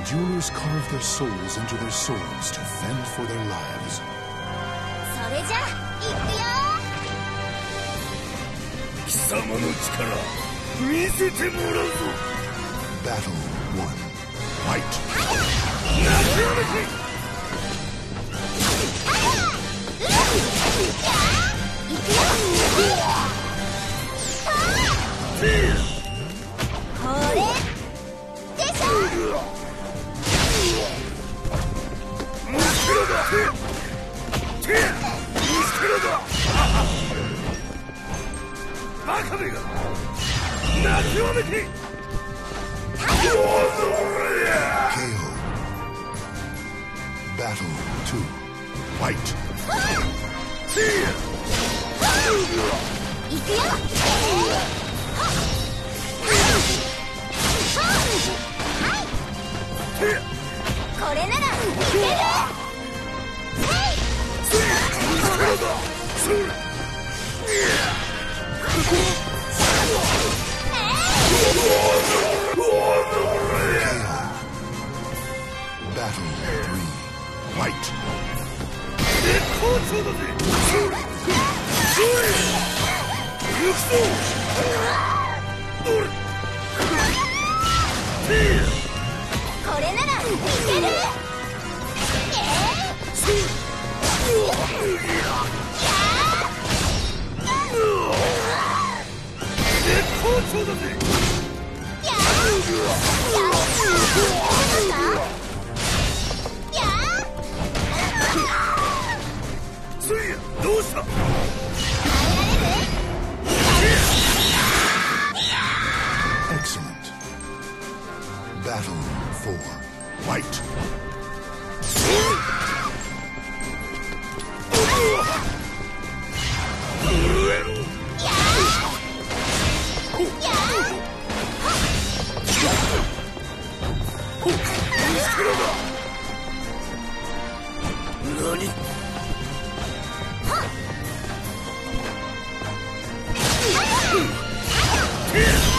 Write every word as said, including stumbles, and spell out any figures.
duelers carve their souls into their swords to fend for their lives. それじゃ行くよ。 貴様の力見せてもらうぞ。 Battle one. Fight. これでしょ。 バカめが泣きわめて ケーオー. Battle two. Fight. 行くよ。これならいける。 Battle three. Fight. 絶好調だぜ。行くぞ。 これならいける。 絶好調だぜ。スイヤどうした。 Excellent. Battle four. Fight. NANI? はっ